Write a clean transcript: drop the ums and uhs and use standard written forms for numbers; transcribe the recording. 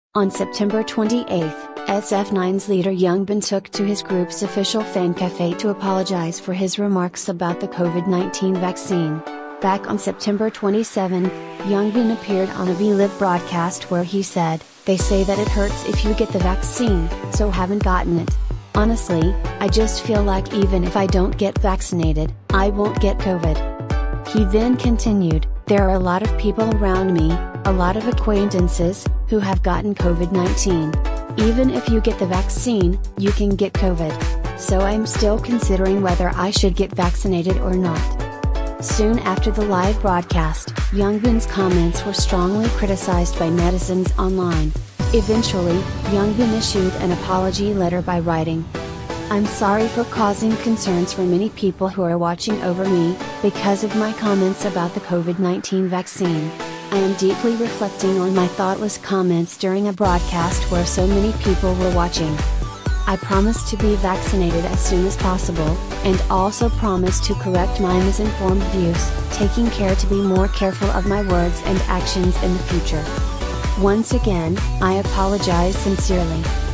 On September 28, SF9's leader Youngbin took to his group's official fan cafe to apologize for his remarks about the COVID-19 vaccine. Back on September 27, Youngbin appeared on a VLive broadcast where he said, "They say that it hurts if you get the vaccine, so haven't gotten it. Honestly, I just feel like even if I don't get vaccinated, I won't get COVID." He then continued, "There are a lot of people around me, a lot of acquaintances, who have gotten COVID-19. Even if you get the vaccine, you can get COVID. So I'm still considering whether I should get vaccinated or not." Soon after the live broadcast, Youngbin's comments were strongly criticized by netizens online. Eventually, Youngbin issued an apology letter by writing, "I'm sorry for causing concerns for many people who are watching over me, because of my comments about the COVID-19 vaccine. I am deeply reflecting on my thoughtless comments during a broadcast where so many people were watching. I promise to be vaccinated as soon as possible, and also promise to correct my misinformed views, taking care to be more careful of my words and actions in the future. Once again, I apologize sincerely."